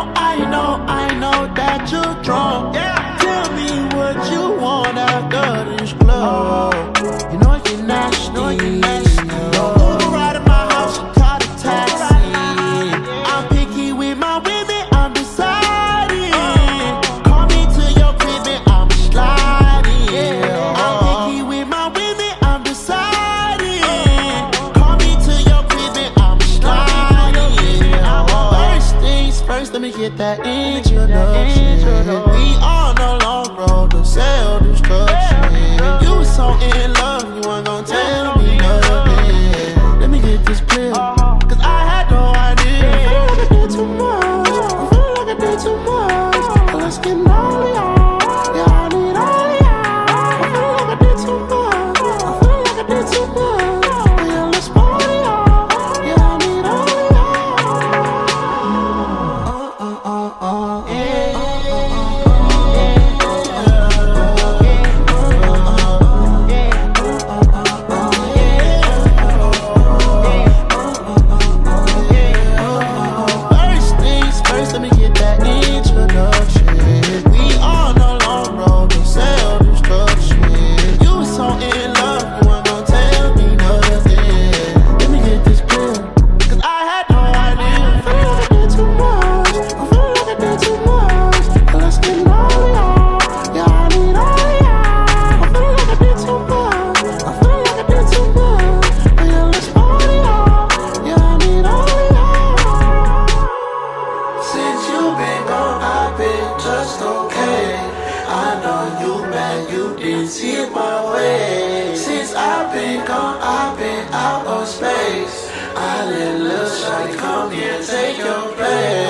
I know that you're drunk. Yeah. Tell me what you want after this club. You know you're nasty. Uber right at my house, you call a taxi. I'm picky with my women, I'm deciding. Call me to your crib and I'm sliding. I'm picky with my women, I'm deciding. Call me to your crib and I'm sliding. First things first, let me get that introduction. We on a long road to self-destruction. You was so in love, you weren't gon' tell me nothing. Let me get this clear, cause I had no idea. I feel like I did too much, I feel like I did too much. But let's get all of y'all, yeah, I need all of y'all. I feel like I did too much, I feel like I did too much. Yeah, let's party y'all, yeah, I need all of y'all. Let me get that introduction. We on a long road to self-destruction. You was so in love, you weren't gon' tell me nothing. Let me get this clear, cause I had no idea. I feel like I did too much, I feel like I did too much. But let's get all of y'all, yeah, I need all of y'all. I feel like I did too much, I feel like I did too much. But yeah, let's party y'all, yeah, I need all of y'all. Since you've been gone, I've been just okay. I know you mad, you didn't see it my way. Since I've been gone, I've been out of space. I let little shawty come here and take your place.